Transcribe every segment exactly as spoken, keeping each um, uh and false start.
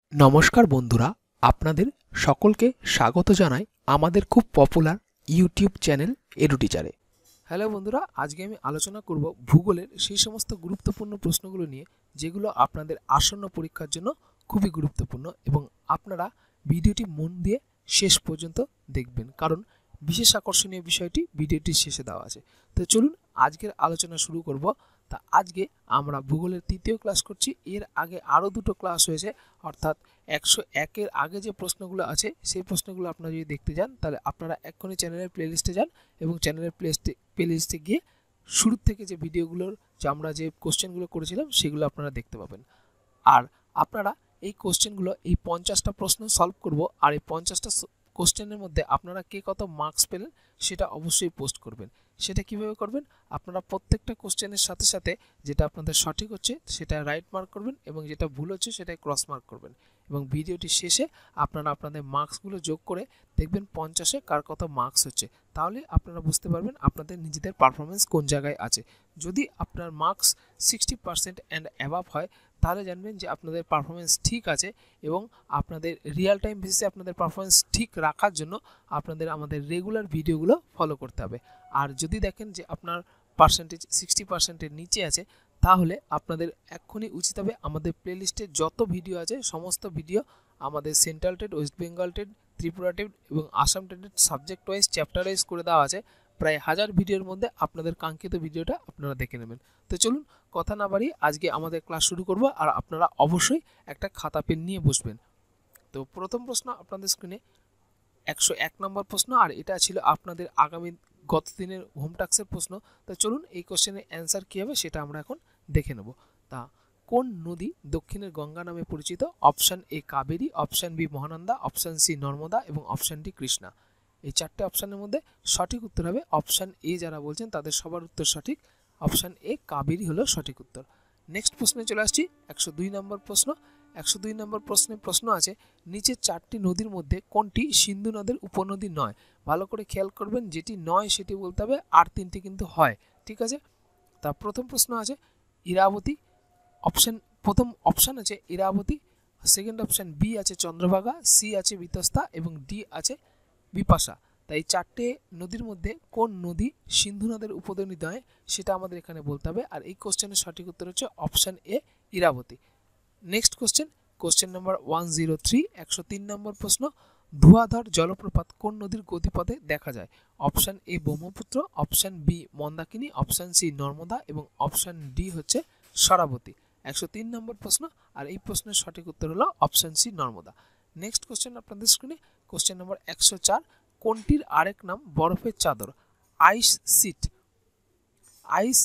নমস্কার বন্ধুরা, আপনাদের সকলকে স্বাগত জানাই আমাদের খুব পপুলার ইউটিউব চ্যানেল এডুটিচারে। হ্যালো বন্ধুরা, আজকে আমি আলোচনা করব ভূগোলের সেই সমস্ত গুরুত্বপূর্ণ প্রশ্নগুলো নিয়ে যেগুলো আপনাদের আসন্ন পরীক্ষার জন্য খুবই গুরুত্বপূর্ণ, এবং আপনারা ভিডিওটি মন দিয়ে শেষ পর্যন্ত দেখবেন, কারণ বিশেষ আকর্ষণীয় বিষয়টি ভিডিওটির শেষে দেওয়া আছে। তো চলুন আজকের আলোচনা শুরু করব। তা আজকে আমরা ভূগোলের তৃতীয় ক্লাস করছি। এর আগে আরও দুটো ক্লাস হয়েছে, অর্থাৎ একশো একের আগে যে প্রশ্নগুলো আছে সেই প্রশ্নগুলো আপনারা যদি দেখতে যান তাহলে আপনারা এক্ষুনি চ্যানেলের প্লেলিস্টে যান এবং চ্যানেলের প্লেলিস্টে প্লেলিস্টে গিয়ে শুরুর থেকে যে ভিডিওগুলোর যে আমরা যে কোশ্চেনগুলো করেছিলাম সেগুলো আপনারা দেখতে পাবেন। আর আপনারা এই কোশ্চেনগুলো এই পঞ্চাশটা প্রশ্ন সলভ করব, আর এই পঞ্চাশটা কোশ্চেনের মধ্যে আপনারা কে কত মার্কস পেলেন সেটা অবশ্যই পোস্ট করবেন। সেটা কিভাবে করবেন? আপনারা প্রত্যেকটা কোশ্চেনের সাথে সাথে যেটা আপনাদের সঠিক হচ্ছে সেটা রাইট মার্ক করবেন, এবং যেটা ভুল হচ্ছে সেটা ক্রস মার্ক করবেন, এবং ভিডিওটি শেষে আপনারা আপনাদের মার্কসগুলো যোগ করে দেখবেন পঞ্চাশে কার কত মার্কস হচ্ছে। তাহলে আপনারা বুঝতে পারবেন আপনাদের নিজেদের পারফরমেন্স কোন জায়গায় আছে। যদি আপনার marks sixty percent and above হয় তাহলে জানবেন যে আপনাদের পারফরমেন্স ঠিক আছে, এবং আপনাদের রিয়েল টাইম বেসিসে আপনাদের পারফরমেন্স ঠিক রাখার জন্য আপনাদের আমাদের রেগুলার ভিডিওগুলো ফলো করতে হবে। আর যদি দেখেন যে আপনার পার্সেন্টেজ সিক্সটি পার্সেন্টের নিচে আছে তাহলে আপনাদের এক্ষুনি উচিত হবে আমাদের প্লেলিস্টে যত ভিডিও আছে সমস্ত ভিডিও আমাদের central TET, West Bengal TET, Tripura TET এবং আসাম টেটের সাবজেক্ট ওয়াইজ চ্যাপ্টার ওয়াইজ করে দেওয়া আছে। প্রায় হাজার ভিডিওর মধ্যে আপনাদের কাঙ্ক্ষিত ভিডিওটা আপনারা দেখে নেবেন। তো চলুন কথা না বাড়িয়ে আজকে আমাদের ক্লাস শুরু করব, আর আপনারা অবশ্যই একটা খাতা পেন নিয়ে বসবেন। তো প্রথম প্রশ্ন আপনাদের স্ক্রিনে একশো এক নম্বর প্রশ্ন, আর এটা ছিল আপনাদের আগামী গত দিনের হোম টাস্কের প্রশ্ন। তো চলুন এই কোশ্চেনের অ্যান্সার কী হবে সেটা আমরা এখন দেখে নেব। তা কোন নদী দক্ষিণের গঙ্গা নামে পরিচিত? Option A Kaveri, option B Mahananda, option C Narmada এবং অপশান ডি কৃষ্ণা। এই চারটে অপশানের মধ্যে সঠিক উত্তর হবে অপশান এ। যারা বলছেন তাদের সবার উত্তর সঠিক। অপশান এ কাবেরী হলো সঠিক উত্তর। নেক্সট প্রশ্নে চলে আসছি, একশো দুই নম্বর প্রশ্ন। একশো দুই নম্বর প্রশ্নে প্রশ্ন আছে নিচের চারটি নদীর মধ্যে কোনটি সিন্ধু নদের উপনদী নয়? ভালো করে খেয়াল করবেন, যেটি নয় সেটি বলতে হবে, আর তিনটি কিন্তু হয়। ঠিক আছে, তা প্রথম প্রশ্ন আছে ইরাবতী। অপশান প্রথম অপশান আছে ইরাবতী, সেকেন্ড অপশান বি আছে চন্দ্রভাগা, সি আছে বিতস্তা এবং ডি আছে বিপাশা। তাই চারটে নদীর মধ্যে কোন নদী সিন্ধু নদের উপনদী নয় সেটা আমাদের এখানে বলতে হবে, আর এই কোশ্চেনের সঠিক উত্তর হচ্ছে option A Iravati. Next question, question number one zero three, একশো তিন নম্বর প্রশ্ন। ধোঁয়াধর জলপ্রপাত কোন নদীর গতিপথে দেখা যায়? Option A Brahmaputra, option B Mandakini, option C Narmada এবং অপশান ডি হচ্ছে শরাবতী। একশো তিন নম্বর প্রশ্ন, আর এই প্রশ্নের সঠিক উত্তর হলো option C Narmada. Next question আপনাদের স্ক্রিনে, কোশ্চেন নম্বর একশো চার, কোনটির আরেক নাম বরফের চাদর? Ice sheet, ice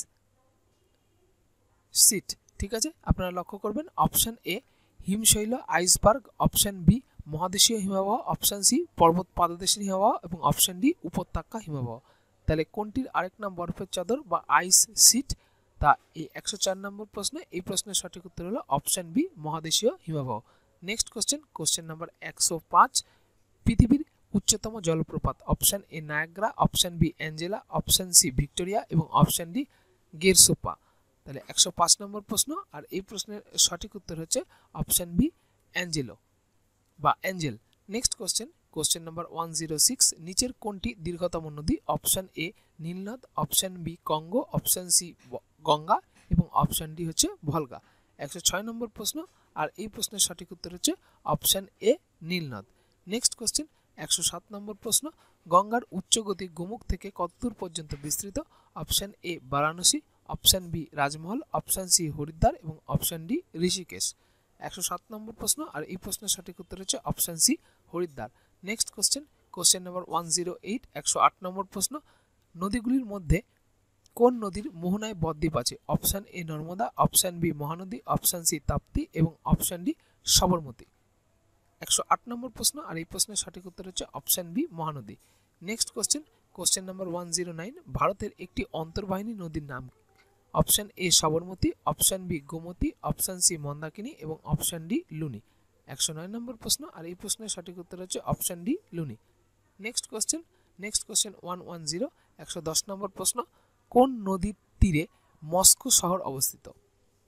sheet. ঠিক আছে, আপনারা লক্ষ্য করবেন অপশান এ হিমশৈল আইসবার্গ, অপশান বি মহাদেশীয় হিমবাহ, অপশান সি পর্বত পাদদেশের হিমবাহ এবং অপশান ডি উপত্যকা হিমবাহ। তাহলে কোনটির আরেক নাম বরফের চাদর বা আইস সিট? তা এই একশো চার নম্বর প্রশ্নে এই প্রশ্নের সঠিক উত্তর হলো অপশান বি মহাদেশীয় হিমবাহ। নেক্সট কোশ্চেন, কোশ্চেন নাম্বার একশো পাঁচ, পৃথিবীর উচ্চতম জলপ্রপাত? Option A Niagara, option B Angela, option C Victoria এবং অপশান ডি গেরসোপা। তাহলে একশো পাঁচ নম্বর প্রশ্ন, আর এই প্রশ্নের সঠিক উত্তর হচ্ছে অপশান বি অ্যাঞ্জেলো বা Angel. Next question, question number one zero six, নিচের কোনটি দীর্ঘতম নদী? অপশান এ নীলনদ, option B Congo, option C Ganga এবং অপশান ডি হচ্ছে ভলগা। একশো ছয় নম্বর প্রশ্ন, আর এই প্রশ্নের সঠিক উত্তর হচ্ছে অপশান এ নীলনদ। নেক্সট কোশ্চেন, একশো সাত নম্বর প্রশ্ন, গঙ্গার উচ্চগতি গোমুখ থেকে কতদূর পর্যন্ত বিস্তৃত? Option A Varanasi, option B Rajmahal, option C Haridwar এবং অপশান ডি ঋষিকেশ। একশো সাত নম্বর প্রশ্ন, আর এই প্রশ্নের সঠিক উত্তর হচ্ছে option C Haridwar. Next question, question number one zero eight, একশো আট নম্বর প্রশ্ন, নদীগুলির মধ্যে কোন নদীর মোহনায় বদ্বীপ আছে? Option A Narmada, option B Mahanadi, option C Tapti এবং অপশান ডি সবরমতী। একশো আট নম্বর প্রশ্ন, আর এই প্রশ্নের সঠিক উত্তর হচ্ছে option B Mahanadi. Next question, question number one zero nine, ভারতের একটি অন্তর্বাহিনী নদীর নাম? Option A Sabarmati, option B Gomti, option C Mandakini এবং অপশান ডি লুনি। একশো নয় নম্বর প্রশ্ন, আর এই প্রশ্নের সঠিক উত্তর হচ্ছে option D Luni. Next question, next question one one zero, একশো দশ নম্বর প্রশ্ন, কোন নদীর তীরে মস্কো শহর অবস্থিত?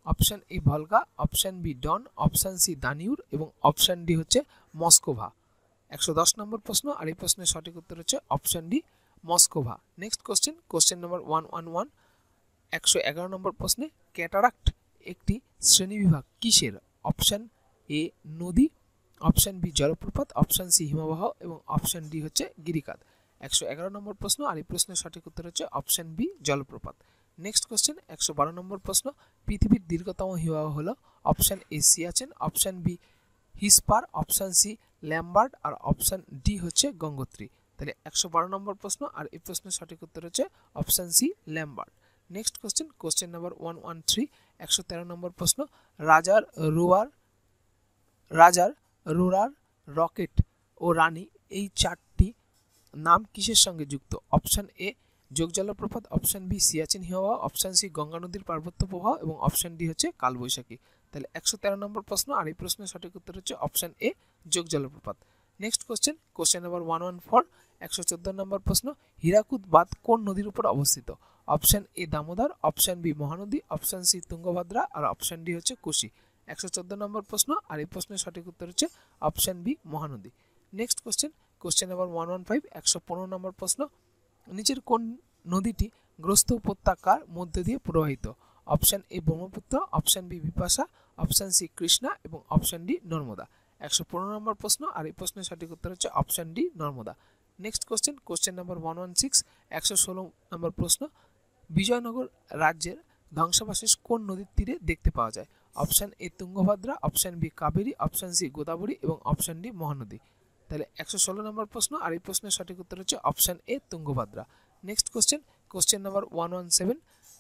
Option A Volga, option B Don, option C Danube এবং অপশন ডি হচ্ছে মস্কোভা। একশো দশ নম্বর প্রশ্ন, আর এই প্রশ্নের সঠিক উত্তর হচ্ছে option D Moskva. Next question, question number one one one একশো এগারো নম্বর প্রশ্নে ক্যাটারাক্ট একটি শ্রেণীবিভাগ কিসের? অপশন এ নদী, অপশন বি জলপ্রপাত, অপশন সি হিমবাহ এবং অপশন ডি হচ্ছে গিরিখাত। একশো এগারো নম্বর প্রশ্ন, আর এই প্রশ্নের সঠিক উত্তর হচ্ছে অপশন বি জলপ্রপাত। নেক্সট কোশ্চেন, একশো বারো নম্বর প্রশ্ন, পৃথিবীর দীর্ঘতম হিমবাহ হলো? Option A Siachen, option B Hispar, option C Lambert আর অপশন ডি হচ্ছে গঙ্গোত্রী। তাহলে একশো বারো নম্বর প্রশ্ন, আর এই প্রশ্নের সঠিক উত্তর হচ্ছে option C Lambert. Next question, question number one one three একশো তেরো নম্বর প্রশ্ন, রাজার রোয়ার রাজার রোরার রকেট ও রানী এই চারটি নাম কিসের সঙ্গে যুক্ত? অপশন এ যোগ জলপ্রপাত, অপশন বি সিয়াচেন হিমবাহ, অপশন সি গঙ্গা নদীর পার্বত্য প্রবাহ এবং অপশন ডি হচ্ছে কালবৈশাখী। তাহলে একশো তেরো নম্বর প্রশ্ন, আর এই প্রশ্নের সঠিক উত্তর হচ্ছে অপশন এ যোগ জলপ্রপাত। Next question, question number one one four একশো চোদ্দ নম্বর প্রশ্ন, হীরাকুদ বাঁধ কোন নদীর উপর অবস্থিত? Option A Damodar, option B Mahanadi, option C Tungabhadra আর অপশন ডি হচ্ছে কোশি। একশো চোদ্দ নম্বর প্রশ্ন, আর এই প্রশ্নের সঠিক উত্তর হচ্ছে option B Mahanadi. Next question, question number one one five একশো পনেরো নম্বর প্রশ্ন, নিচের কোন নদীটি গ্রস্ত উপত্যকার মধ্যে দিয়ে প্রবাহিত? Option A Brahmaputra, option B Bipasha, option C Krishna এবং অপশন ডি নর্মদা। একশো পনেরো নম্বর প্রশ্ন, আর এই প্রশ্নের সঠিক উত্তর হচ্ছে option D Narmada. Next question, question number one one six একশো ষোলো নম্বর প্রশ্ন, বিজয়নগর রাজ্যের ধ্বংসাবশেষ কোন নদীর তীরে দেখতে পাওয়া যায়? Option A Tungabhadra, option B Kaveri, option C Godavari এবং অপশন ডি মহানদী। তাহলে একশো ষোলো নম্বর প্রশ্ন, আর এই প্রশ্নের সঠিক উত্তর হচ্ছে option A Tungabhadra. Next question, question number one one seven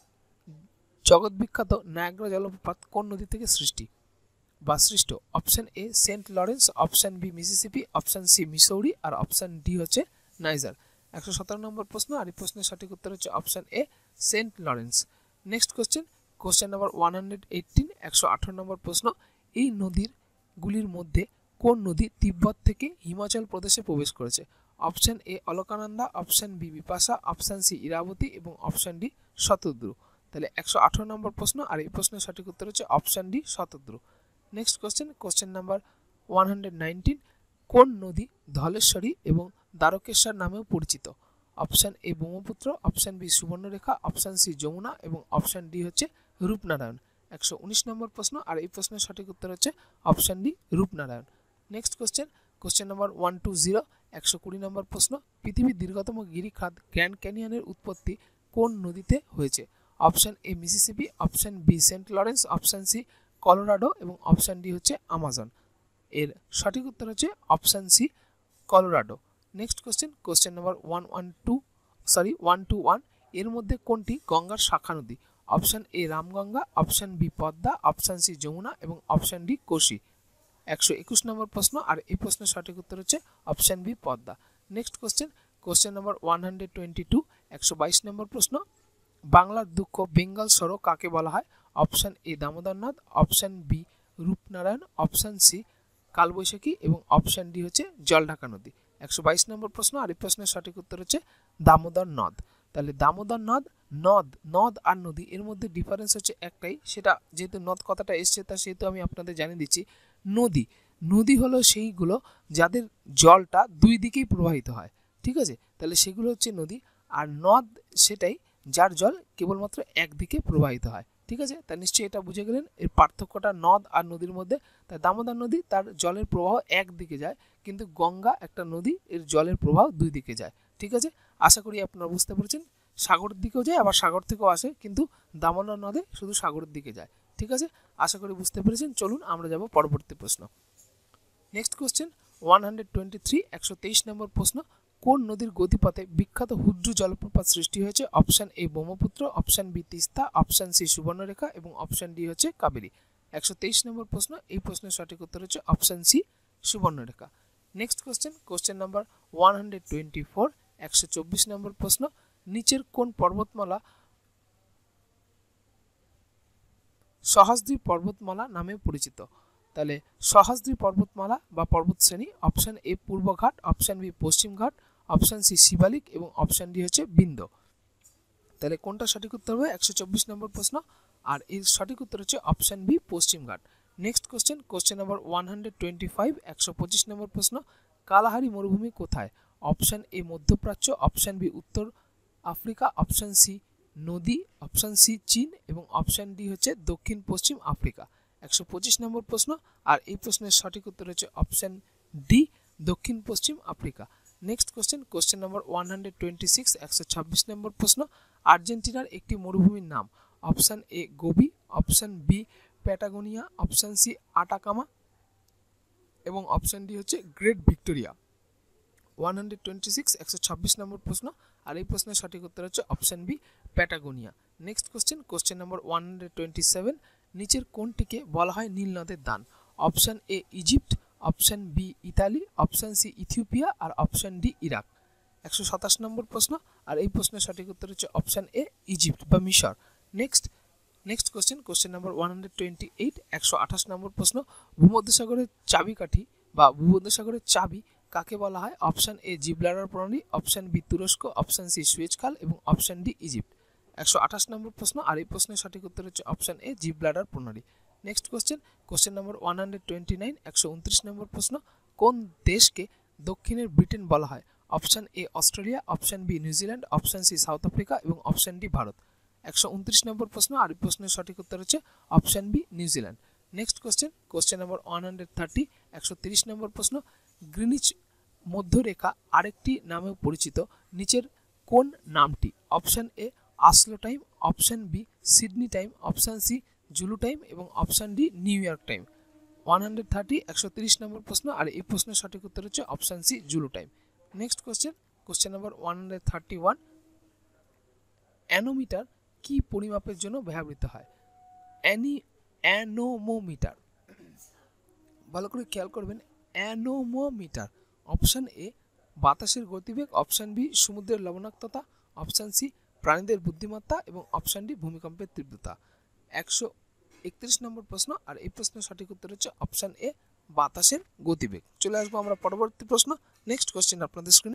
জগৎ বিখ্যাত নায়াগ্রা জলপ্রপাত কোন নদী থেকে সৃষ্টি বা সৃষ্ট? Option A Saint Lawrence, option B Mississippi, option C Missouri আর অপশন ডি হচ্ছে নাইজার। একশো সতেরো নম্বর প্রশ্ন, আর এই প্রশ্নের সঠিক উত্তর হচ্ছে option A Saint Lawrence. Next question, question number one hundred eighteen একশো আঠারো নম্বর প্রশ্ন, এই নদীর গুলির মধ্যে কোন নদী তিব্বত থেকে হিমাচল প্রদেশে প্রবেশ করেছে? Option A Alaknanda, option B Bipasha, option C Irabati এবং অপশন ডি শতদ্রু। তাহলে একশো আঠারো নম্বর প্রশ্ন, আর এই প্রশ্নের সঠিক উত্তর হচ্ছে option D Shatadru. Next question, question number one hundred nineteen কোন নদী ধলেশ্বরী এবং দ্বারকেশ্বর নামেও পরিচিত? Option A Brahmaputra, option B Subarnarekha, option C Yamuna এবং অপশন ডি হচ্ছে রূপনারায়ণ। একশো উনিশ নম্বর প্রশ্ন, আর এই প্রশ্নের সঠিক উত্তর হচ্ছে option D Rupnarayan. Next question, question number one two zero একশো কুড়ি নম্বর প্রশ্ন, পৃথিবীর দীর্ঘতম গিরিখাত গ্র্যান্ড ক্যানিয়নের উৎপত্তি কোন নদীতে হয়েছে? Option A Mississippi, option B Saint Lawrence, option C Colorado এবং অপশন ডি হচ্ছে আমাজন। এর সঠিক উত্তর হচ্ছে option C Colorado. Next question, question number one one two sorry one two one এর মধ্যে কোনটি গঙ্গার শাখা নদী? Option A Ramganga, option B Padma, option C Yamuna এবং অপশন ডি কোশি। একশো একুশ নম্বর প্রশ্ন, আর এই প্রশ্নের সঠিক উত্তর হচ্ছে option B Padma. Next question, question number one hundred twenty two একশো বাইশ নম্বর প্রশ্ন, বাংলার দুঃখ বেঙ্গল সরো কাকে বলা হয়? Option A Damodarnath, option B Rupnarayan, option C Kalbaishakhi এবং অপশন ডি হচ্ছে জলঢাকা নদী। একশো বাইশ নম্বর প্রশ্ন, আর এই প্রশ্নের সঠিক উত্তর হচ্ছে দামোদর নদ। তাহলে দামোদর নদ, নদ নদ আর নদী এর মধ্যে ডিফারেন্স হচ্ছে একটাই, সেটা যেহেতু নদ কথাটা এসছে তা সেহেতু আমি আপনাদের জানিয়ে দিচ্ছি। নদী নদী হলো সেইগুলো যাদের জলটা দুই দিকেই প্রবাহিত হয়, ঠিক আছে? তাহলে সেগুলো হচ্ছে নদী। আর নদ সেটাই যার জল কেবলমাত্র একদিকে প্রবাহিত হয়, ঠিক আছে? তা নিশ্চয়ই এটা বুঝে গেলেন এর পার্থক্যটা নদ আর নদীর মধ্যে। তাই দামোদর নদী তার জলের প্রবাহ একদিকে যায়, কিন্তু গঙ্গা একটা নদী, এর জলের প্রবাহ দুই দিকে যায়, ঠিক আছে? আশা করি আপনারা বুঝতে পেরেছেন। সাগরের দিকেও যায়, আবার সাগর থেকেও আসে, কিন্তু দামোদর নদে শুধু সাগরের দিকে যায়, ঠিক আছে? আশা করি বুঝতে পেরেছেন। চলুন আমরা যাব পরবর্তী প্রশ্ন। Next question one hundred twenty three একশো তেইশ নম্বর প্রশ্ন, কোন নদীর গতিপথে বিখ্যাত হুড্রু জলপ্রপাত সৃষ্টি হয়েছে? Option A Brahmaputra, option B Teesta, option C Subarnarekha এবং অপশন ডি হচ্ছে কাবেরী। একশো তেইশ নম্বর প্রশ্ন, এই প্রশ্নের সঠিক উত্তর হচ্ছে option C Subarnarekha. Next question, question number one hundred twenty four একশো চব্বিশ নম্বর প্রশ্ন, নিচের কোন পর্বতমালা সহস্রদ্বীপ পর্বতমালা নামে পরিচিত? তাহলে সহস্রদ্বীপ পর্বতমালা বা পর্বতশ্রেণী, অপশন এ পূর্বঘাট, অপশন বি পশ্চিমঘাট, অপশন সি শিবালিক এবং অপশন ডি হচ্ছে বিন্ধ্য। তাহলে কোনটা সঠিক উত্তর হবে? একশো চব্বিশ নম্বর প্রশ্ন আর এর সঠিক উত্তর হচ্ছে অপশন বি পশ্চিমঘাট। Next question, question number one hundred twenty five, একশো পঁচিশ নম্বর প্রশ্ন, কালাহারি মরুভূমি কোথায়? অপশন এ মধ্যপ্রাচ্য, অপশন বি উত্তর আফ্রিকা, অপশন সি নদী, অপশন সি চীন এবং অপশন ডি হচ্ছে দক্ষিণ পশ্চিম আফ্রিকা। একশো পঁচিশ নম্বর প্রশ্ন, আর এই প্রশ্নের সঠিক উত্তর হচ্ছে অপশন ডি দক্ষিণ পশ্চিম Africa. Next question, question number one hundred twenty six, একশো ছাব্বিশ নম্বর প্রশ্ন, আর্জেন্টিনার একটি মরুভূমির নাম। Option A Gobi, option B Patagonia, option C Atacama এবং অপশন ডি হচ্ছে great Victoria. One hundred twenty six, একশো ছাব্বিশ নম্বর প্রশ্ন, আর এই প্রশ্নের সঠিক উত্তর হচ্ছে option B Patagonia. Next question, question number one hundred twenty seven, নিচের কোনটিকে বলা হয় নীল নদের দান? Option A Egypt, option B Italy, option C Ethiopia আর অপশন ডি ইরাক। একশো সাতাশ নম্বর প্রশ্ন, আর এই প্রশ্নের সঠিক উত্তর হচ্ছে অপশন এ ইজিপ্ট বা মিশর। Next next question, question number one hundred twenty eight, একশো আঠাশ নম্বর প্রশ্ন, ভূমধ্যসাগরের চাবিকাঠি বা ভূমধ্যসাগরের চাবি কাকে বলা হয়? অপশন এ জিব্রাল্টার প্রণালী, অপশন বি তুরস্ক, অপশন সি সুয়েজ খাল এবং অপশন ডি ইজিপ্ট। একশো আঠাশ নম্বর প্রশ্ন, আর এই প্রশ্নের সঠিক উত্তর হচ্ছে অপশন এ জিব্রাল্টার প্রণালী। Next question, question number one hundred twenty nine, একশো উনত্রিশ নম্বর প্রশ্ন, কোন দেশকে দক্ষিণের ব্রিটেন বলা হয়? Option A Australia, option B New Zealand, option C South Africa এবং অপশন ডি ভারত। একশো উনত্রিশ নম্বর প্রশ্ন, আর এই প্রশ্নের সঠিক উত্তর হচ্ছে option B New Zealand. Next question, question number one hundred thirty, একশো তিরিশ নম্বর প্রশ্ন, গ্রিনিচ মধ্যরেখা আরেকটি নামেও পরিচিত, নিচের কোন নামটি? Option A Oslo time, option B Sydney time, option C Zulu time এবং option D New York time. One hundred thirty, একশো তিরিশ নম্বর প্রশ্ন, আর এই প্রশ্নের সঠিক উত্তর হচ্ছে option C Zulu time. Next question, question number one hundred thirty one, anemometer কি পরিমাপের জন্য ব্যবহৃত হয়? অ্যানি অ্যানোমোমিটার, ভালো করে খেয়াল করবেন, অ্যানোমোমিটার। অপশন এ বাতাসের গতিবেগ, অপশন বি সমুদ্রের লবণাক্ততা, অপশন সি প্রাণীদের বুদ্ধিমত্তা এবং অপশন ডি ভূমিকম্পের তীব্রতা। একশো একত্রিশ নম্বর প্রশ্ন, আর এই প্রশ্নের সঠিক উত্তর হচ্ছে অপশন এ বাতাসের গতিবেগ। চলে আসবো আমরা পরবর্তী প্রশ্ন। নেক্সট কোশ্চেন আপনাদের স্ক্রিনে,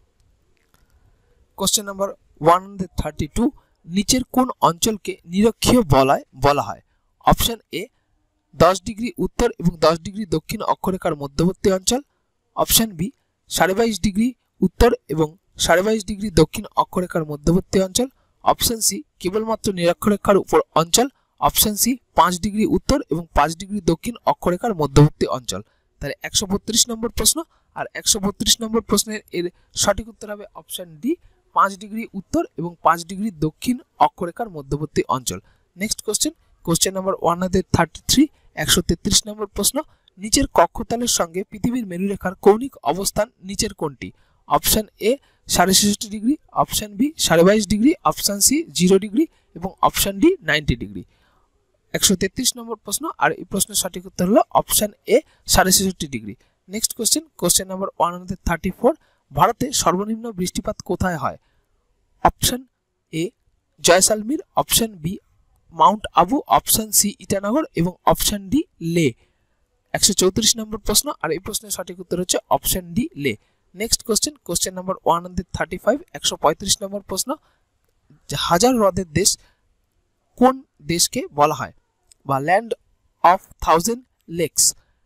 question number one hundred thirty two, নিচের কোন অঞ্চলকে নিরক্ষীয় বলয় বলা হয়? অপশন এ দশ ডিগ্রি উত্তর এবং দশ ডিগ্রি দক্ষিণ অক্ষরেখার মধ্যবর্তী অঞ্চল, অপশন বি সাড়ে বাইশ ডিগ্রি উত্তর এবং সাড়ে বাইশ ডিগ্রি দক্ষিণ অক্ষরেখার মধ্যবর্তী অঞ্চল, অপশন সি কেবলমাত্র নিরক্ষরেখার উপর অঞ্চল, অপশন সি পাঁচ ডিগ্রি উত্তর এবং পাঁচ ডিগ্রি দক্ষিণ অক্ষরেখার মধ্যবর্তী অঞ্চল। তাহলে একশো বত্রিশ নম্বর প্রশ্ন, আর একশো বত্রিশ নম্বর প্রশ্নের এর সঠিক উত্তর হবে অপশন ডি পাঁচ ডিগ্রি উত্তর এবং পাঁচ ডিগ্রি দক্ষিণ অক্ষরেখার মধ্যবর্তী অঞ্চল। Next question, question number one hundred thirty three, একশো তেত্রিশ নম্বর প্রশ্ন, নিচের কক্ষতলের সঙ্গে পৃথিবীর মেরুরেখার কৌণিক অবস্থান নিচের কোনটি? অপশন এ সাড়ে ছেষট্টি ডিগ্রি, অপশন বি সাড়ে বাইশ degree, option C zero degree এবং অপশন ডি নাইনটি ডিগ্রি। একশো তেত্রিশ নম্বর প্রশ্ন, আর এই প্রশ্নের সঠিক উত্তর হলো অপশন এ সাড়ে ছেষট্টি degree. Next question, question number one hundred thirty four, ভারতে সর্বনিম্ন বৃষ্টিপাত কোথায় হয়? Option A Jaisalmer, option B Mount Abu, option C Itanagar এবং অপশন ডি লে। একশো চৌত্রিশ নম্বর প্রশ্ন, আর এই প্রশ্নের সঠিক উত্তর হচ্ছে option D Leh. Next question, question number one hundred thirty five, একশো পঁয়ত্রিশ নম্বর প্রশ্ন, হাজার হ্রদের দেশ কোন দেশকে বলা হয় বা land of thousand lakes?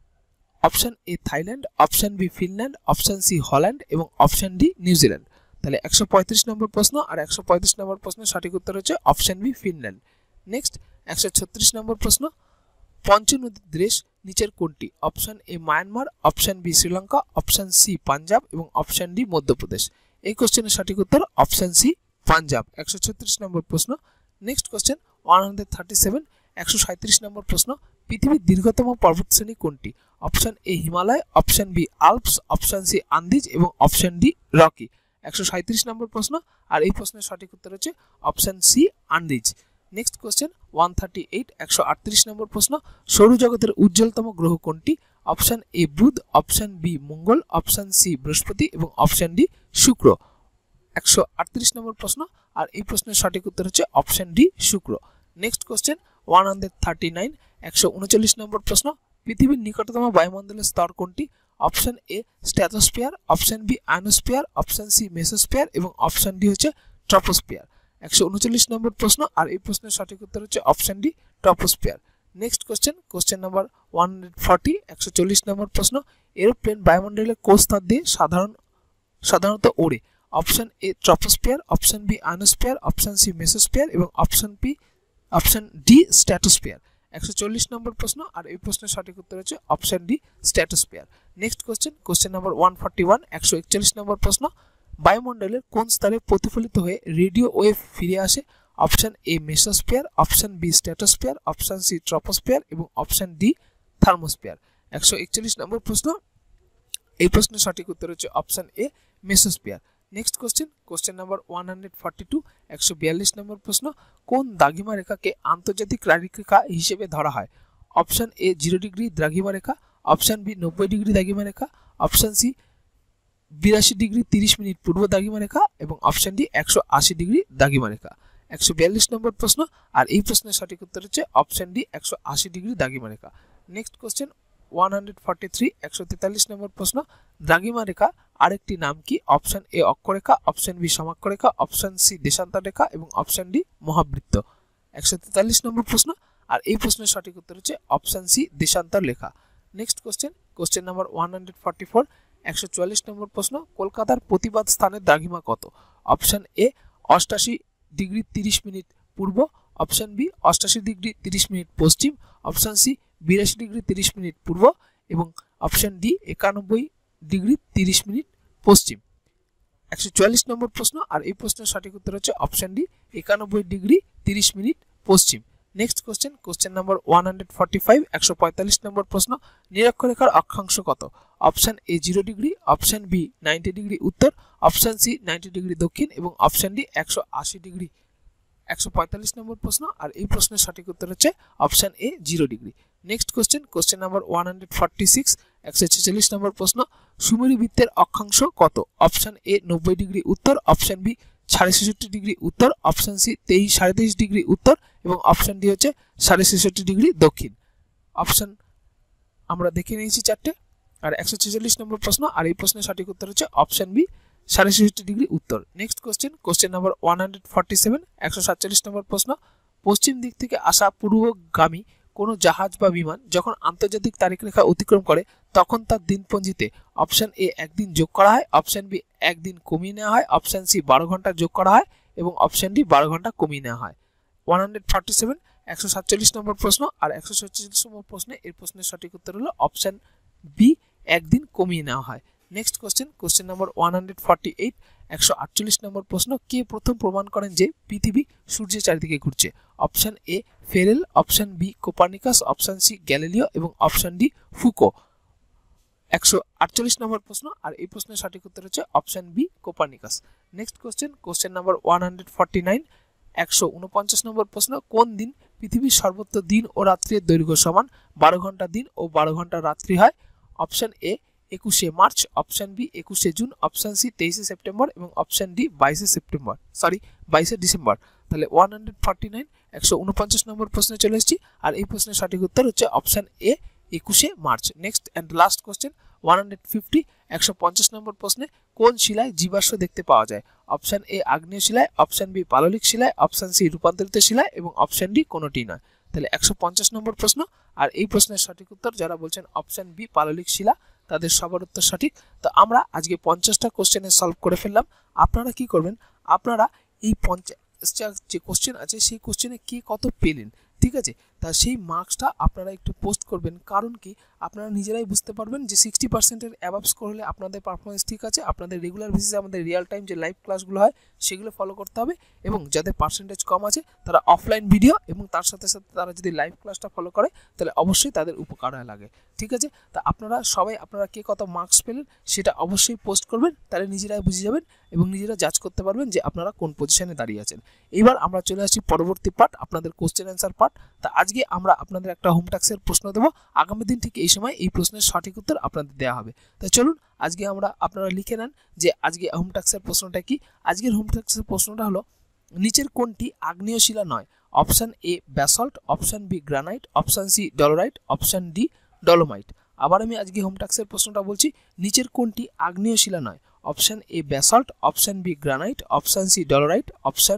Option A Thailand, option B Finland, option C Holland এবং অপশন ডি নিউজিল্যান্ড। তাহলে একশো পঁয়ত্রিশ নম্বর প্রশ্ন, আর একশো পঁয়ত্রিশ নম্বর প্রশ্নের সঠিক উত্তর হচ্ছে অপশন বি ফিনল্যান্ড। নেক্সট একশো ছত্রিশ নম্বর প্রশ্ন, পঞ্চনদীর দেশ নিচের কোনটি? Option A Myanmar, option B Sri Lanka, option C Punjab এবং অপশন ডি মধ্যপ্রদেশ। এই কোশ্চেনের সঠিক উত্তর অপশন সি পাঞ্জাব। একশো ছত্রিশ নম্বর প্রশ্ন। Next question one hundred thirty seven, একশো সাঁত্রিশ নম্বর প্রশ্ন, পৃথিবীর দীর্ঘতম পর্বতশ্রেণী কোনটি? Option A Himalaya, option B Alps, option C Andes এবং অপশন ডি রকি। একশো সাঁত্রিশ নম্বর প্রশ্ন, আর এই প্রশ্নের সঠিক উত্তর হচ্ছে option C Andes. Next question one thirty eight, একশো আটত্রিশ নম্বর প্রশ্ন, সৌরজগতের উজ্জ্বলতম গ্রহ কোনটি? অপশন এ বুধ, অপশন বি মঙ্গল, অপশন সি বৃহস্পতি এবং অপশন ডি শুক্র। একশো আটত্রিশ নম্বর প্রশ্ন, আর এই প্রশ্নের সঠিক উত্তর হচ্ছে অপশন ডি শুক্র। Next question one hundred thirty nine, একশো উনচল্লিশ নম্বর প্রশ্ন, পৃথিবীর নিকটতম বায়ুমণ্ডলের স্তর কোনটি? Option A stratosphere, option B ionosphere, option C mesosphere এবং অপশন ডি হচ্ছে ট্রপোস্ফিয়ার। একশো উনচল্লিশ নম্বর প্রশ্ন, আর এই প্রশ্নের সঠিক উত্তর হচ্ছে option D troposphere. Next question, question number one forty, একশো চল্লিশ নম্বর প্রশ্ন, এরোপ্লেন বায়ুমণ্ডলের কোন স্তর দিয়ে সাধারণ সাধারণত ওড়ে? Option A troposphere, option B ionosphere, option C mesosphere এবং option B option D stratosphere. একশো চল্লিশ নম্বর প্রশ্ন, আর এই প্রশ্নের সঠিক উত্তর হচ্ছে option D stratosphere. Next question, question number one forty one, একশো একচল্লিশ নম্বর প্রশ্ন, বায়ুমণ্ডলের কোন স্তরে প্রতিফলিত হয়ে রেডিও ওয়েভ ফিরে আসে? Option A mesosphere, option B stratosphere, option C troposphere এবং অপশন ডি থার্মোস্ফিয়ার। একশো একচল্লিশ নম্বর প্রশ্ন, এই প্রশ্নের সঠিক উত্তর হচ্ছে option A mesosphere. Next question, question number one forty two, একশো বিয়াল্লিশ নম্বর প্রশ্ন, কোন দ্রাঘিমা রেখাকে আন্তর্জাতিক রেখা হিসেবে ধরা হয়? অপশন এ জিরো ডিগ্রি দ্রাঘিমা রেখা, অপশন বি নব্বই ডিগ্রি দ্রাঘিমা রেখা, অপশন সি বিরাশি ডিগ্রি তিরিশ মিনিট পূর্ব দ্রাঘিমা রেখা এবং অপশন ডি একশো আশি ডিগ্রি দ্রাঘিমা রেখা। একশো বিয়াল্লিশ নম্বর প্রশ্ন, আর এই প্রশ্নের সঠিক উত্তর হচ্ছে অপশন ডি একশো আশি ডিগ্রি দ্রাঘিমা রেখা। Next question one forty three, একশো তেতাল্লিশ নম্বর প্রশ্ন, দ্রাঘিমা রেখা আরেকটি নাম কি? অপশন এ অক্ষরেখা, অপশন বি সমাক্ষরেখা, অপশন সি দেশান্তর রেখা এবং অপশন ডি মহাবৃত্ত। একশো তেতাল্লিশ নম্বর প্রশ্ন, আর এই প্রশ্নের সঠিক উত্তর হচ্ছে অপশন সি দেশান্তর রেখা। Next question, question number one forty four, একশো চুয়াল্লিশ নম্বর প্রশ্ন, কলকাতার প্রতিবাদ স্থানের দ্রাঘিমা কত? অপশন এ অষ্টাশি ডিগ্রি তিরিশ মিনিট পূর্ব, অপশন বি অষ্টাশি ডিগ্রি তিরিশ মিনিট পশ্চিম, অপশন সি বিরাশি ডিগ্রি তিরিশ মিনিট পূর্ব এবং অপশন ডি একানব্বই ডিগ্রি তিরিশ মিনিট পশ্চিম। একশো চুয়াল্লিশ নম্বর প্রশ্ন, আর এই প্রশ্নের সঠিক উত্তর হচ্ছে অপশন ডি একানব্বই ডিগ্রি তিরিশ মিনিট পশ্চিম। Next question, question number one forty five, একশো পঁয়তাল্লিশ নম্বর প্রশ্ন, নিরক্ষরেখার অক্ষাংশ কত? Option A zero degree, option B ninety degree উত্তর, অপশন সি নাইনটি ডিগ্রি দক্ষিণ এবং অপশন ডি একশো আশি ডিগ্রি। একশো পঁয়তাল্লিশ নম্বর প্রশ্ন, আর এই প্রশ্নের সঠিক উত্তর হচ্ছে option A zero degree. Next question, question number one forty six, একশো ছেচল্লিশ নম্বর প্রশ্ন, সুমেরু বৃত্তের অক্ষাংশ কত? অপশন এ নব্বই ডিগ্রি উত্তর, অপশন বি সাড়ে ছেষট্টি ডিগ্রি উত্তর, অপশন সি তেইশ সাড়ে তেইশ ডিগ্রি উত্তর এবং অপশন ডি হচ্ছে সাড়ে ছেষট্টি ডিগ্রি দক্ষিণ। অপশন আমরা দেখে নিয়েছি চারটে। আর একশো ছেচল্লিশ নম্বর প্রশ্ন, আর এই প্রশ্নের সঠিক উত্তর হচ্ছে অপশন বি সাড়ে ছেষট্টি ডিগ্রি উত্তর। Next question, question number one forty seven, একশো সাতচল্লিশ নম্বর প্রশ্ন, পশ্চিম দিক থেকে আসা পূর্বগামী কোনো জাহাজ বা বিমান যখন আন্তর্জাতিক তারিখরেখা অতিক্রম করে তখন তার দিনপঞ্জিতে অপশন এ একদিন যোগ করা হয়, অপশন বি একদিন কমিয়ে নেওয়া হয়, অপশন সি বারো ঘন্টা যোগ করা হয় এবং অপশন ডি বারো ঘন্টা কমিয়ে নেওয়া হয়। ওয়ান ফর্টি সেভেন, একশো সাতচল্লিশ নম্বর প্রশ্ন, আর একশো সাতচল্লিশ নম্বর প্রশ্নে এর প্রশ্নের সঠিক উত্তর হলো অপশন বি একদিন কমিয়ে নেওয়া হয়। Next question, question number one forty eight, একশো আটচল্লিশ নম্বর প্রশ্ন, কে প্রথম প্রমাণ করেন যে পৃথিবী সূর্যের চারিদিকে ঘুরছে? Option A Ferrel, option B Copernicus, option C Galileo এবং অপশন ডি ফুকো। একশো আটচল্লিশ নম্বর প্রশ্ন, আর এই প্রশ্নের সঠিক উত্তর হচ্ছে option B Copernicus. Next question, question number one forty nine, একশো উনপঞ্চাশ নম্বর প্রশ্ন, কোন দিন পৃথিবীর সর্বত্র দিন ও রাত্রির দৈর্ঘ্য সমান বারো ঘন্টা দিন ও বারো ঘন্টা রাত্রি হয়? অপশন এ একুশে মার্চ, অপশন বি একুশে জুন, অপশন সি তেইশে সেপ্টেম্বর এবং অপশন ডি বাইশে সেপ্টেম্বর সরি বাইশে ডিসেম্বর। তাহলে ওয়ান ফর্টি নাইন একশো উনপঞ্চাশ নম্বর প্রশ্নে চলে এসেছি, আর এই প্রশ্নের সঠিক উত্তর হচ্ছে অপশন এ একুশে March. Next and last question, one fifty, একশো পঞ্চাশ নম্বর প্রশ্নে কোন শিলায় জীবাশ্ম দেখতে পাওয়া যায়? অপশন এ আগ্নেয় শিলায়, অপশন বি পাললিক শিলায়, অপশন সি রূপান্তরিত শিলায় এবং অপশন ডি কোনোটি নয়। তাহলে একশো পঞ্চাশ নম্বর প্রশ্ন, আর এই প্রশ্নের সঠিক উত্তর যারা বলছেন অপশন বি পাললিক শিলা তাদের সবার উত্তর সঠিক। তো আমরা আজকে পঞ্চাশটা কোশ্চেনে সলভ করে ফেললাম। আপনারা কি করবেন, আপনারা এই পঞ্চাশ যে কোশ্চেন আছে সেই কোশ্চেনে কে কত পেলেন, ঠিক আছে, তা সেই মার্কসটা আপনারা একটু পোস্ট করবেন। কারণ কি, আপনারা নিজেরাই বুঝতে পারবেন যে সিক্সটি পার্সেন্টের অ্যাবাভ স্কোর হলে আপনাদের পারফরমেন্স ঠিক আছে। আপনাদের রেগুলার বেসিসে আমাদের রিয়েল টাইম যে লাইভ ক্লাসগুলো হয় সেগুলো ফলো করতে হবে, এবং যাদের পার্সেন্টেজ কম আছে তারা অফলাইন ভিডিও এবং তার সাথে সাথে তারা যদি লাইভ ক্লাসটা ফলো করে তাহলে অবশ্যই তাদের উপকার লাগে, ঠিক আছে। তা আপনারা সবাই আপনারা কে কত মার্কস পেলেন সেটা অবশ্যই পোস্ট করবেন, তাহলে নিজেরাই বুঝে যাবেন এবং নিজেরা জাজ করতে পারবেন যে আপনারা কোন পজিশনে দাঁড়িয়ে আছেন। এবার আমরা চলে আসছি পরবর্তী পার্ট, আপনাদের কোশ্চেন অ্যান্সার পার্ট। তা আজকে আমরা আপনাদের একটা হোম টাস্কের প্রশ্ন দেবো, আগামী দিন ঠিক এই সময় এই প্রশ্নের সঠিক উত্তর আপনাদের দেওয়া হবে। তাই চলুন আজকে আমরা আপনারা লিখে নেন যে আজকে হোম টাস্কের প্রশ্নটা কি। আজকের হোম টাস্কের প্রশ্নটা হলো, নিচের কোনটি আগ্নেয় শিলা নয়? Option A basalt, option B granite, option C dolerite, option D dolomite. আবার আমি আজকে হোম টাস্কের প্রশ্নটা বলছি, নিচের কোনটি আগ্নেয় শিলা নয়? Option A basalt, option B granite, option C dolerite, option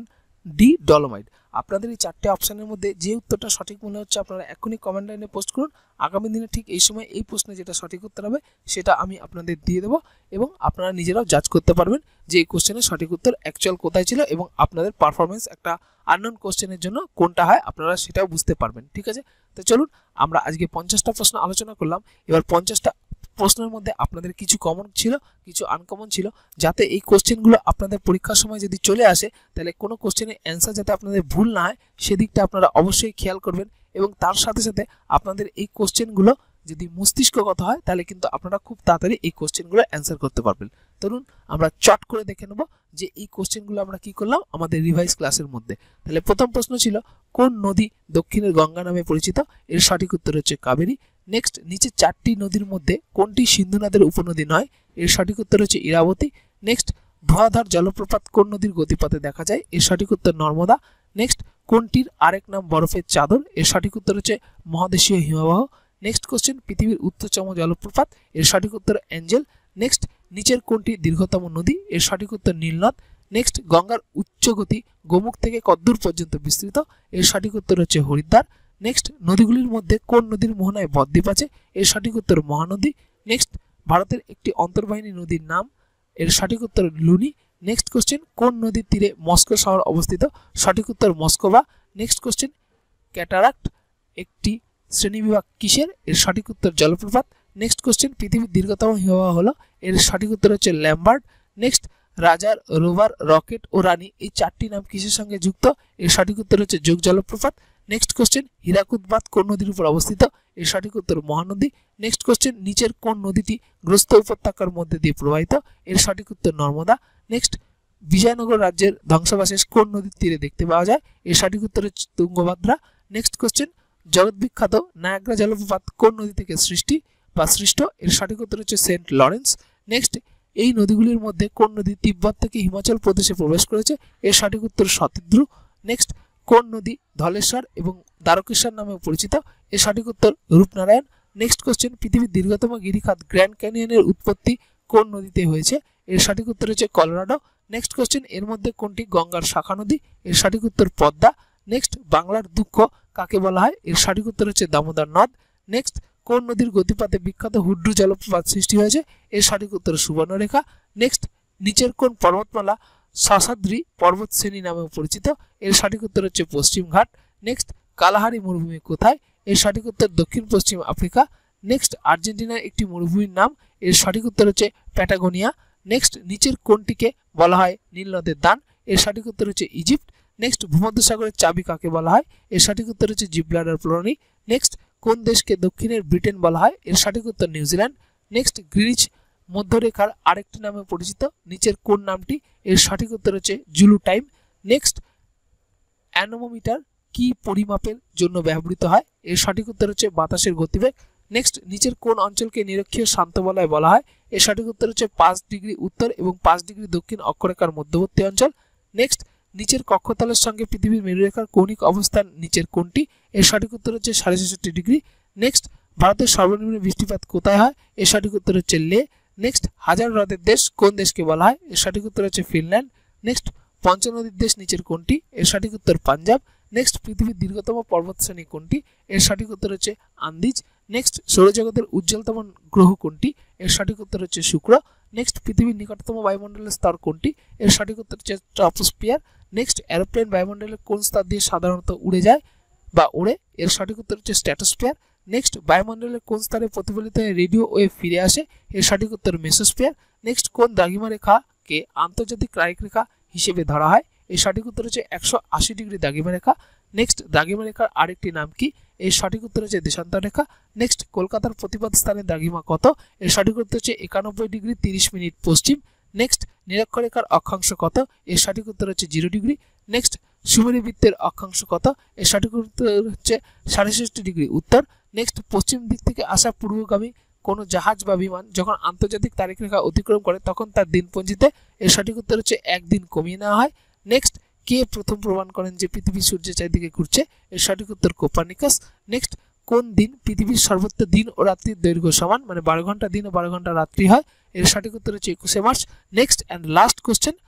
D dolomite. আপনাদের এই চারটে অপশানের মধ্যে যে উত্তরটা সঠিক মনে হচ্ছে আপনারা এখনই কমেন্ট লাইনে পোস্ট করুন। আগামী দিনে ঠিক এই সময় এই প্রশ্নে যেটা সঠিক উত্তর হবে সেটা আমি আপনাদের দিয়ে দেবো এবং আপনারা নিজেরাও জাজ করতে পারবেন যে এই কোশ্চেনের সঠিক উত্তর অ্যাকচুয়াল কোথায় ছিল এবং আপনাদের পারফরমেন্স একটা আননোন কোশ্চেনের জন্য কোনটা হয় আপনারা সেটাও বুঝতে পারবেন। ঠিক আছে, তো চলুন আমরা আজকে পঞ্চাশটা প্রশ্ন আলোচনা করলাম। এবার পঞ্চাশটা প্রশ্নের মধ্যে আপনাদের কিছু কমন ছিল, কিছু আনকমন ছিল, যাতে এই কোশ্চেনগুলো আপনাদের পরীক্ষার সময় যদি চলে আসে তাহলে কোনো কোশ্চেনের অ্যান্সার যাতে আপনাদের ভুল না হয় সেদিকটা আপনারা অবশ্যই খেয়াল করবেন এবং তার সাথে সাথে আপনাদের এই কোশ্চেনগুলো যদি মস্তিষ্কগত হয় তাহলে কিন্তু আপনারা খুব তাড়াতাড়ি এই কোশ্চেনগুলো অ্যান্সার করতে পারবেন। ধরুন আমরা চট করে দেখে নেব যে এই কোশ্চেনগুলো আমরা কি করলাম আমাদের রিভাইজ ক্লাসের মধ্যে। তাহলে প্রথম প্রশ্ন ছিল কোন নদী দক্ষিণের গঙ্গা নামে পরিচিত? এর সঠিক উত্তর হচ্ছে কাবেরী। নেক্সট, নিচে চারটি নদীর মধ্যে কোনটি সিন্ধু নদের উপনদী নয়? এর সঠিক উত্তর হচ্ছে ইরাবতী। নেক্সট, ধোঁয়াধার জলপ্রপাত কোন নদীর গতিপথে দেখা যায়? এর সঠিক উত্তর নর্মদা। নেক্সট, কোনটির আরেক নাম বরফের চাদর? এর সঠিক উত্তর হচ্ছে মহাদেশীয় হিমবাহ। নেক্সট কোশ্চেন, পৃথিবীর উচ্চতম জলপ্রপাত? এর সঠিক উত্তর অ্যাঞ্জেল। নেক্সট, নিচের কোনটি দীর্ঘতম নদী? এর সঠিক উত্তর নীলনদ। নেক্সট, গঙ্গার উচ্চগতি গোমুখ থেকে কদ্দূর পর্যন্ত বিস্তৃত? এর সঠিক উত্তর হচ্ছে হরিদ্বার। নেক্সট, নদীগুলির মধ্যে কোন নদীর মোহনায় বদ্বীপ আছে? এর সঠিক উত্তর মহানদী। নেক্সট, ভারতের একটি অন্তর্বাহিনী নদীর নাম? এর সঠিক উত্তর লুনি। নেক্সট কোশ্চেন, কোন নদীর তীরে মস্কো শহর অবস্থিত? সঠিক উত্তর মস্কোবা। নেক্সট কোশ্চেন, ক্যাটারাক্ট একটি শ্রেণীবিভাগ কিসের? এর সঠিক উত্তর জলপ্রপাত। নেক্সট কোশ্চেন, পৃথিবীর দীর্ঘতম হিমবাহ হলো? এর সঠিক উত্তর হচ্ছে ল্যাম্বার্ট। নেক্সট, রাজার, রোভার, রকেট ও রানী এই চারটি নাম কিসের সঙ্গে যুক্ত? এর সঠিক উত্তর হচ্ছে যোগ জলপ্রপাত। নেক্সট কোশ্চেন, হীরাকুদ বাঁধ কোন নদীর উপর অবস্থিত? এর সঠিক উত্তর মহানদী। নেক্সট কোশ্চেন, নিচের কোন নদীটি গ্রস্ত উপত্যকার মধ্যে দিয়ে প্রবাহিত? এর সঠিক উত্তর নর্মদা। নেক্সট, বিজয়নগর রাজ্যের ধ্বংসাবশেষ কোন নদীর তীরে দেখতে পাওয়া যায়? এর সঠিক উত্তর হচ্ছে তুঙ্গভদ্রা। নেক্সট কোশ্চেন, জগৎ বিখ্যাত নায়াগ্রা জলপ্রপাত কোন নদী থেকে সৃষ্টি বা সৃষ্ট? এর সঠিক উত্তর হচ্ছে সেন্ট লরেন্স। নেক্সট, এই নদীগুলির মধ্যে কোন নদী তিব্বত থেকে হিমাচল প্রদেশে প্রবেশ করেছে? এর সঠিক উত্তর শতদ্রু। নেক্সট, কোন নদী ধলেশ্বর এবং দ্বারকেশ্বর নামে পরিচিত? এর সঠিক উত্তর রূপনারায়ণ। নেক্সট কোশ্চেন, পৃথিবীর দীর্ঘতম গিরিখাত গ্র্যান্ড ক্যানিয়নের উৎপত্তি কোন নদীতে হয়েছে? এর সঠিক উত্তর হচ্ছে কলোরাডো। নেক্সট কোশ্চেন, এর মধ্যে কোনটি গঙ্গার শাখা নদী? এর সঠিক উত্তর পদ্মা। নেক্সট, বাংলার দুঃখ কাকে বলা হয়? এর সঠিক উত্তর হচ্ছে দামোদর নদ। নেক্সট, কোন নদীর গতিপথে বিখ্যাত হুড্রু জলপ্রপাত সৃষ্টি হয়েছে? এর সঠিক উত্তর সুবর্ণরেখা। নেক্সট, নিচের কোন পর্বতমালা শশাদ্রি পর্বত শ্রেণী নামেও পরিচিত? এর সঠিক উত্তর হচ্ছে পশ্চিমঘাট। নেক্সট, কালাহারি মরুভূমি কোথায়? এর সঠিক উত্তর দক্ষিণ পশ্চিম আফ্রিকা। নেক্সট, আর্জেন্টিনার একটি মরুভূমির নাম? এর সঠিক উত্তর হচ্ছে প্যাটাগোনিয়া। নেক্সট, নিচের কোনটিকে বলা হয় নীল নদের দান? এর সঠিক উত্তর হচ্ছে ইজিপ্ট। নেক্সট, ভূমধ্যসাগরের চাবি কাকে বলা হয়? এর সঠিক উত্তর হচ্ছে জিব্রাল্টার প্রণালী। নেক্সট, কোন দেশকে দক্ষিণের ব্রিটেন বলা হয়? এর সঠিক উত্তর নিউজিল্যান্ড। নেক্সট, গ্রিনিচ মধ্যরেখার আরেকটি নামে পরিচিত নিচের কোন নামটি? এর সঠিক উত্তর হচ্ছে জুলু টাইম। নেক্সট, অ্যানোমোমিটার কি পরিমাপের জন্য ব্যবহৃত হয়? এর সঠিক উত্তর হচ্ছে বাতাসের গতিবেগ। নেক্সট, নিচের কোন অঞ্চলকে নিরক্ষীয় শান্ত বলয় বলা হয়? এর সঠিক উত্তর হচ্ছে পাঁচ ডিগ্রি উত্তর এবং পাঁচ ডিগ্রি দক্ষিণ অক্ষরেখার মধ্যবর্তী অঞ্চল। নেক্সট, নিচের কক্ষতলের সঙ্গে পৃথিবীর মেরুরেখার কৌণিক অবস্থান নিচের কোনটি? এর সঠিক উত্তর হচ্ছে সাড়ে ছেষট্টি ডিগ্রি। নেক্সট, ভারতের সর্বনিম্ন বৃষ্টিপাত কোথায় হয়? এর সঠিক উত্তর হচ্ছে লে। নেক্সট, হাজার হ্রদের দেশ কোন দেশকে বলা হয়? এর সঠিক উত্তর হচ্ছে ফিনল্যান্ড। নেক্সট, পঞ্চনদীর দেশ নিচের কোনটি? এর সঠিক উত্তর পাঞ্জাব। নেক্সট, পৃথিবীর দীর্ঘতম পর্বতশ্রেণী কোনটি? এর সঠিক উত্তর হচ্ছে আন্দিজ। নেক্সট, সৌরজগতের উজ্জ্বলতম গ্রহ কোনটি? এর সঠিক উত্তর হচ্ছে শুক্র। নেক্সট, পৃথিবীর নিকটতম বায়ুমণ্ডলের স্তর কোনটি? এর সঠিক উত্তর হচ্ছে ট্রপোস্ফিয়ার। নেক্সট, এরোপ্লেন বায়ুমণ্ডলের কোন স্তর দিয়ে সাধারণত উড়ে যায় বা ওড়ে? এর সঠিক উত্তর হচ্ছে স্ট্র্যাটোস্ফিয়ার। নেক্সট, বায়ুমণ্ডলের কোন স্তরে প্রতিফলিত হয়ে রেডিও ওয়েভ ফিরে আসে? এর সঠিক উত্তর মেসোস্ফিয়ার। নেক্সট, কোন দ্রাঘিমা রেখাকে আন্তর্জাতিক ক্রায়িক রেখা হিসেবে ধরা হয়? এর সঠিক উত্তর হচ্ছে একশো আশি ডিগ্রি দ্রাঘিমা রেখা। নেক্সট, দ্রাঘিমা রেখার আরেকটি নাম কি? এর সঠিক উত্তর হচ্ছে দেশান্তর রেখা। নেক্সট, কলকাতার প্রতিপাদ স্থানের দ্রাঘিমা কত? এর সঠিক উত্তর হচ্ছে একানব্বই ডিগ্রি তিরিশ মিনিট পশ্চিম। নেক্সট, নিরক্ষরেখার অক্ষাংশ কত? এর সঠিক উত্তর হচ্ছে জিরো ডিগ্রি। নেক্সট, সুমেরু বৃত্তের অক্ষাংশ কত? এর সঠিক উত্তর হচ্ছে সাড়ে ছেষট্টি ডিগ্রি উত্তর। নেক্সট, পশ্চিম দিক থেকে আসা পূর্বগামী কোনো জাহাজ বা বিমান যখন আন্তর্জাতিক তারিখ রেখা অতিক্রম করে তখন তার দিনপঞ্জিতে এর সঠিক উত্তর হচ্ছে একদিন কমিয়ে নেওয়া হয়। নেক্সট, কে প্রথম প্রমাণ করেন যে পৃথিবী সূর্যের চারিদিকে ঘুরছে? এর সঠিক উত্তর কোপারনিকাস। নেক্সট, কোন দিন পৃথিবীর সর্বত্র দিন ও রাত্রির দৈর্ঘ্য সমান, মানে বারো ঘন্টা দিন ও বারো ঘন্টা রাত্রি হয়? এর সঠিক উত্তর হচ্ছে একুশে March. Next and last question,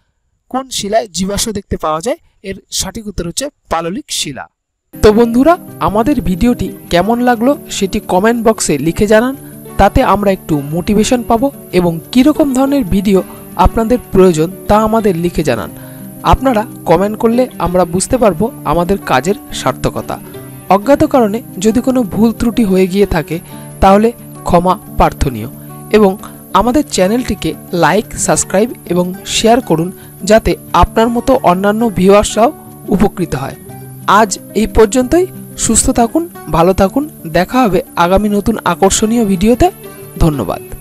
কোন শিলায় জীবাশ্ম দেখতে পাওয়া যায়? এর সঠিক উত্তর হচ্ছে পাললিক শিলা। তো বন্ধুরা, আমাদের ভিডিওটি কেমন লাগলো সেটি কমেন্ট বক্সে লিখে জানান, তাতে আমরা একটু মোটিভেশন পাবো এবং কীরকম ধরনের ভিডিও আপনাদের প্রয়োজন তা আমাদের লিখে জানান। আপনারা কমেন্ট করলে আমরা বুঝতে পারবো আমাদের কাজের সার্থকতা। অজ্ঞাত কারণে যদি কোনো ভুল ত্রুটি হয়ে গিয়ে থাকে তাহলে ক্ষমা প্রার্থনীয়, এবং আমাদের চ্যানেলটিকে লাইক, সাবস্ক্রাইব এবং শেয়ার করুন যাতে আপনার মতো অন্যান্য ভিউয়ার্সরাও উপকৃত হয়। আজ এই পর্যন্তই। সুস্থ থাকুন, ভালো থাকুন। দেখা হবে আগামী নতুন আকর্ষণীয় ভিডিওতে। ধন্যবাদ।